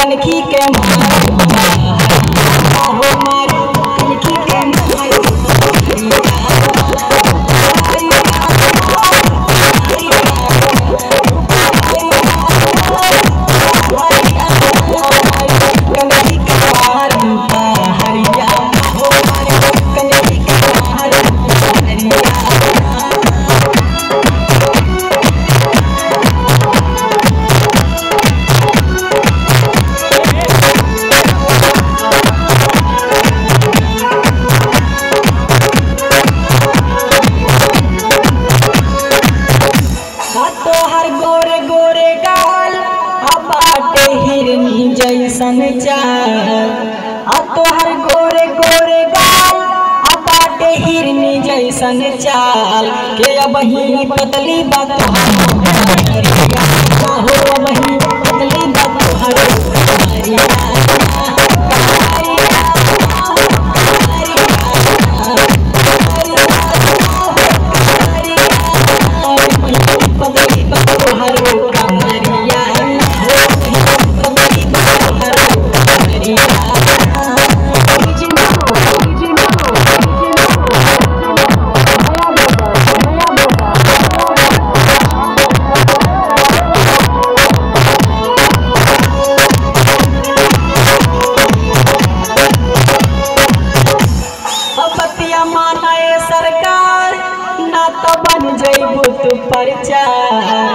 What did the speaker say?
कनखी के हो मारी कनखी के हिरनी जैसन चाल तोहर गोरे गोरे गाल बाटे हिरनी जैसन चाल के अब ही पतली बात हो वही पतली बात सरकार ना तो बन जइबू तू प्रचार